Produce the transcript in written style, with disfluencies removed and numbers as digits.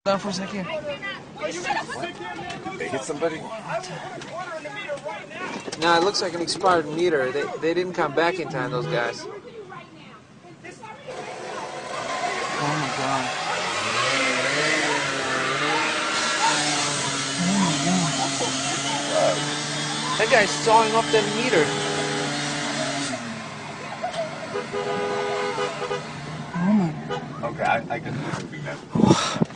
Down for a second. They hit somebody? No, it looks like an expired meter. They didn't come back in time, those guys. Oh my god. That guy's sawing off that meter. Oh my god. Okay, I can do that.